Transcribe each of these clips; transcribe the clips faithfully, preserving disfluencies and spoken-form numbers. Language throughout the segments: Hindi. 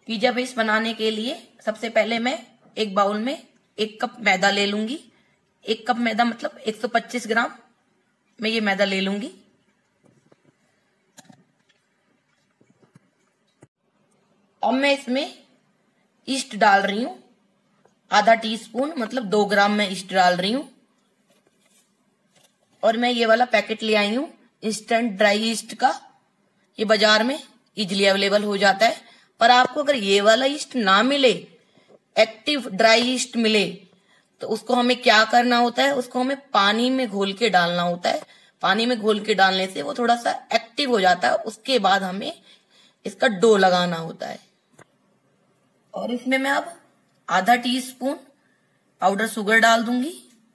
पिज्जा बेस बनाने के लिए सबसे पहले मैं एक बाउल में एक कप मैदा ले लूंगी। एक कप मैदा मतलब एक सौ पच्चीस ग्राम मैं ये मैदा ले लूंगी। अब मैं इसमें ईस्ट डाल रही हूं, आधा टीस्पून मतलब दो ग्राम मैं ईस्ट डाल रही हूं। और मैं ये वाला पैकेट ले आई हूं इंस्टेंट ड्राई ईस्ट का। ये बाजार में इजिली अवेलेबल हो जाता है। पर आपको अगर ये वाला ईस्ट ना मिले, एक्टिव ड्राई ईस्ट मिले, तो उसको हमें क्या करना होता है, उसको हमें पानी में घोल के डालना होता है। पानी में घोल के डालने से वो थोड़ा सा एक्टिव हो जाता है। उसके बाद हमें इसका डो लगाना होता है। और इसमें मैं अब आधा टी स्पून पाउडर शुगर डाल दूंगी।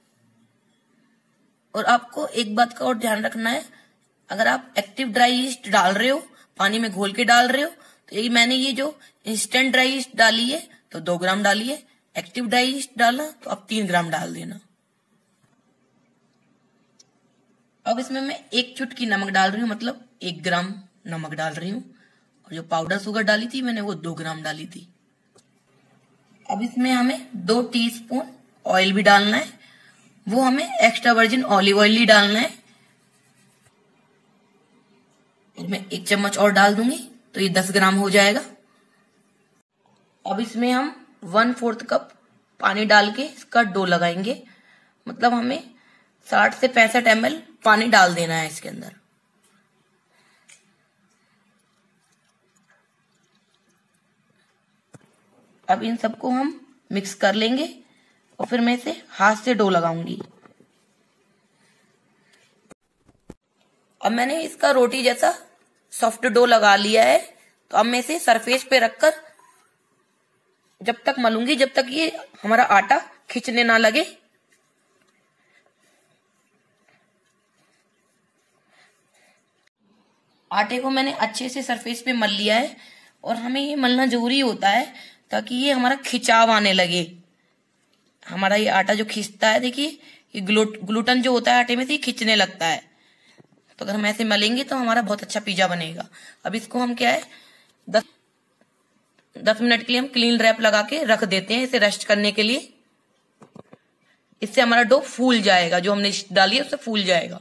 और आपको एक बात का और ध्यान रखना है, अगर आप एक्टिव ड्राई ईस्ट डाल रहे हो, पानी में घोल के डाल रहे हो, तो ये मैंने ये जो इंस्टेंट ड्राई ईस्ट डाली है तो दो ग्राम डाली है। एक्टिव ड्राई ईस्ट डालना तो आप तीन ग्राम डाल देना। अब इसमें मैं एक चुटकी नमक डाल रही हूँ, मतलब एक ग्राम नमक डाल रही हूँ। और जो पाउडर शुगर डाली थी मैंने वो दो ग्राम डाली थी। अब इसमें हमें दो टीस्पून ऑयल भी डालना है। वो हमें एक्स्ट्रा वर्जिन ऑलिव ऑयल ही डालना है। और मैं एक चम्मच और डाल दूंगी तो ये दस ग्राम हो जाएगा। अब इसमें हम वन फोर्थ कप पानी डाल के इसका डो लगाएंगे। मतलब हमें साठ से पैंसठ एम एल पानी डाल देना है इसके अंदर। अब इन सबको हम मिक्स कर लेंगे और फिर मैं इसे हाथ से डो लगाऊंगी। अब मैंने इसका रोटी जैसा सॉफ्ट डो लगा लिया है। तो अब मैं इसे सरफेस पे रखकर जब तक मलूंगी जब तक ये हमारा आटा खिंचने ना लगे। आटे को मैंने अच्छे से सरफेस पे मल लिया है। और हमें ये मलना जरूरी होता है ताकि ये हमारा खिंचाव आने लगे। हमारा ये आटा जो खिंचता है, देखिए ये ग्लूटन जो होता है आटे में से खिंचने लगता है। तो अगर हम ऐसे मलेंगे तो हमारा बहुत अच्छा पिज्जा बनेगा। अब इसको हम क्या है दस दस मिनट के लिए हम क्लीन रैप लगा के रख देते हैं इसे रेस्ट करने के लिए। इससे हमारा डो फूल जाएगा, जो हमने डाली है उससे फूल जाएगा।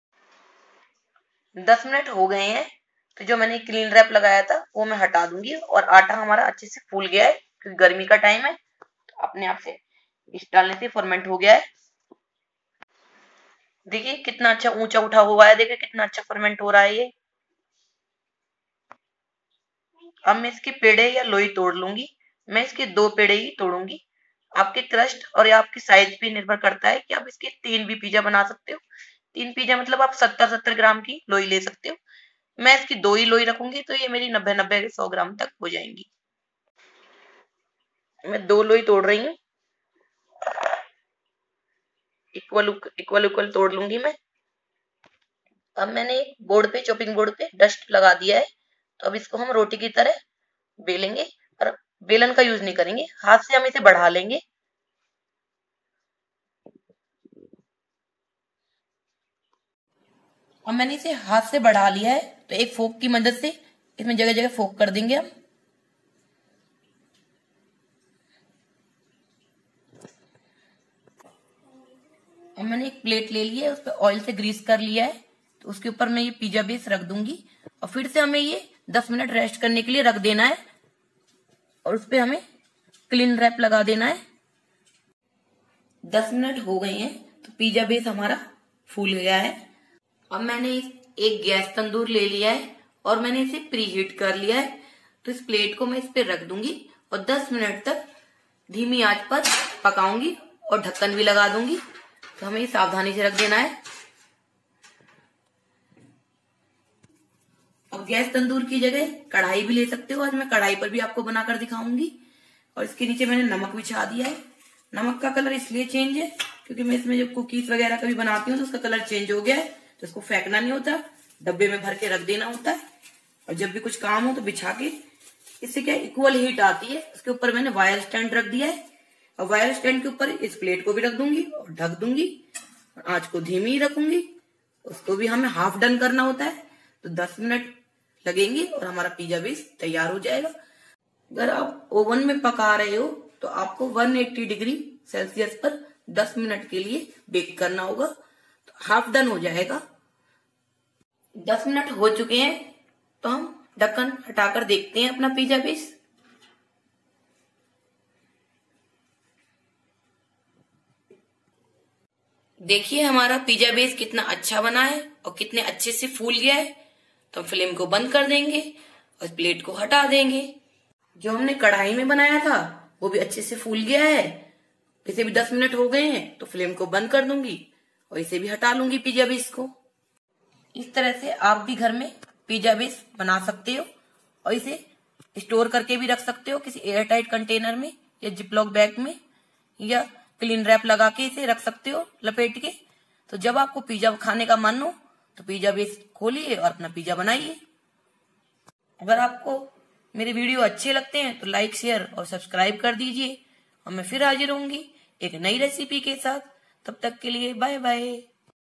दस मिनट हो गए हैं तो जो मैंने क्लीन रैप लगाया था वो मैं हटा दूंगी। और आटा हमारा अच्छे से फूल गया है क्योंकि गर्मी का टाइम है, तो अपने आप से इस डालने से फर्मेंट हो गया है। देखिए कितना अच्छा ऊंचा उठा हुआ है, देखिए कितना अच्छा फर्मेंट हो रहा है ये। अब मैं इसके पेड़े या लोई तोड़ लूंगी। मैं इसके दो पेड़े ही तोड़ूंगी। आपके क्रस्ट और आपकी साइज पे निर्भर करता है कि आप इसके तीन भी पिज्जा बना सकते हो। तीन पिज्जा मतलब आप सत्तर सत्तर ग्राम की लोई ले सकते हो। मैं इसकी दो ही लोई रखूंगी तो ये मेरी नब्बे नब्बे सौ ग्राम तक हो जाएंगी। मैं दो लोई तोड़ रही हूँ, इक्वल इक्वल इक्वल तोड़ लूंगी मैं। अब मैंने एक बोर्ड पे चॉपिंग बोर्ड पे डस्ट लगा दिया है। तो अब इसको हम रोटी की तरह बेलेंगे। और बेलन का यूज नहीं करेंगे, हाथ से हम इसे बढ़ा लेंगे। अब मैंने इसे हाथ से बढ़ा लिया है तो एक फोक की मदद से इसमें जगह जगह फोक कर देंगे हम। अब मैंने एक प्लेट ले ली है, उस पर ऑयल से ग्रीस कर लिया है। तो उसके ऊपर मैं ये पिज्जा बेस रख दूंगी और फिर से हमें ये दस मिनट रेस्ट करने के लिए रख देना है। और उस पर हमें क्लीन रैप लगा देना है। दस मिनट हो गए हैं तो पिज्जा बेस हमारा फूल गया है। अब मैंने एक गैस तंदूर ले लिया है और मैंने इसे प्री हीट कर लिया है। तो इस प्लेट को मैं इस पे रख दूंगी और दस मिनट तक धीमी आंच पर पकाऊंगी और ढक्कन भी लगा दूंगी। तो हमें सावधानी से रख देना है। अब गैस तंदूर की जगह कढ़ाई भी ले सकते हो। आज मैं कढ़ाई पर भी आपको बनाकर दिखाऊंगी। और इसके नीचे मैंने नमक बिछा दिया है। नमक का कलर इसलिए चेंज है क्योंकि मैं इसमें जब कुकीज वगैरह कभी बनाती हूँ तो उसका कलर चेंज हो गया है। तो इसको फेंकना नहीं होता, डब्बे में भर के रख देना होता है। और जब भी कुछ काम हो तो बिछा के, इससे क्या इक्वल हीट आती है। उसके ऊपर मैंने वायर स्टैंड रख दिया है और वायर स्टैंड के ऊपर इस प्लेट को भी रख दूंगी और ढक दूंगी। और आंच को धीमी ही रखूंगी। उसको भी हमें हाफ डन करना होता है। तो दस मिनट लगेंगे और हमारा पिज्जा बेस तैयार हो जाएगा। अगर आप ओवन में पका रहे हो तो आपको एक सौ अस्सी डिग्री सेल्सियस पर दस मिनट के लिए बेक करना होगा, तो हाफ डन हो जाएगा। दस मिनट हो चुके हैं, तो हम ढक्कन हटाकर देखते हैं अपना पिज्जा बेस। देखिए हमारा पिज्जा बेस कितना अच्छा बना है और कितने अच्छे से फूल गया है। तो हम फ्लेम को बंद कर देंगे और प्लेट को हटा देंगे। जो हमने कढ़ाई में बनाया था वो भी अच्छे से फूल गया है। इसे भी दस मिनट हो गए हैं, तो फ्लेम को बंद कर दूंगी और इसे भी हटा लूंगी पिज्जा बेस को। इस तरह से आप भी घर में पिज्जा बेस बना सकते हो और इसे स्टोर करके भी रख सकते हो किसी एयर टाइट कंटेनर में या जिपलॉक बैग में, या क्लीन रैप लगा के इसे रख सकते हो लपेट के। तो जब आपको पिज्जा खाने का मन हो तो पिज्जा बेस खोलिए और अपना पिज्जा बनाइए। अगर आपको मेरे वीडियो अच्छे लगते हैं तो लाइक, शेयर और सब्सक्राइब कर दीजिए और मैं फिर हाजिर होंगी एक नई रेसिपी के साथ। तब तक के लिए बाय बाय।